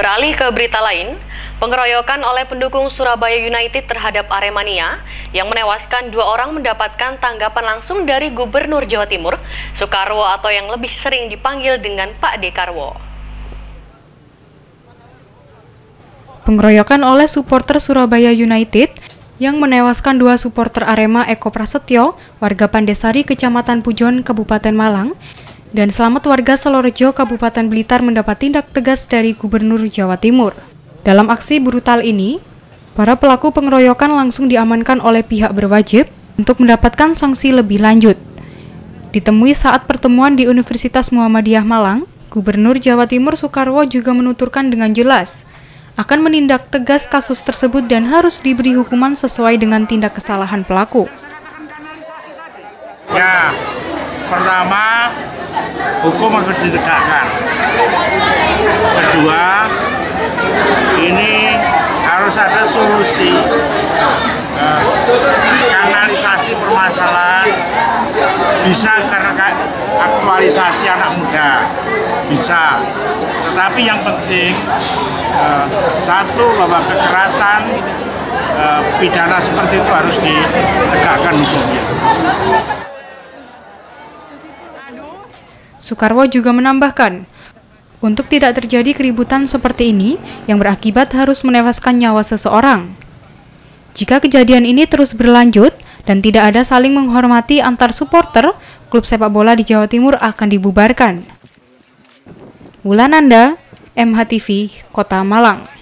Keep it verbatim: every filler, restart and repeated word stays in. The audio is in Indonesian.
Beralih ke berita lain, pengeroyokan oleh pendukung Surabaya United terhadap Aremania yang menewaskan dua orang mendapatkan tanggapan langsung dari Gubernur Jawa Timur, Soekarwo atau yang lebih sering dipanggil dengan Pak Dekarwo. Pengeroyokan oleh supporter Surabaya United yang menewaskan dua supporter Arema, Eko Prasetyo, warga Pandesari, Kecamatan Pujon, Kabupaten Malang, dan Slamet, warga Salorejo, Kabupaten Blitar, mendapat tindak tegas dari Gubernur Jawa Timur. Dalam aksi brutal ini, para pelaku pengeroyokan langsung diamankan oleh pihak berwajib untuk mendapatkan sanksi lebih lanjut. Ditemui saat pertemuan di Universitas Muhammadiyah Malang, Gubernur Jawa Timur Soekarwo juga menuturkan dengan jelas akan menindak tegas kasus tersebut dan harus diberi hukuman sesuai dengan tindak kesalahan pelaku. Ya, pertama, hukum harus ditegakkan. Kedua, ini harus ada solusi eh, kanalisasi permasalahan, bisa karena aktualisasi anak muda, bisa. Tetapi yang penting eh, satu, bahwa kekerasan eh, pidana seperti itu harus ditegakkan hukumnya. Soekarwo juga menambahkan, untuk tidak terjadi keributan seperti ini yang berakibat harus menewaskan nyawa seseorang. Jika kejadian ini terus berlanjut dan tidak ada saling menghormati antar supporter, klub sepak bola di Jawa Timur akan dibubarkan. Wulananda, M H T V, Kota Malang.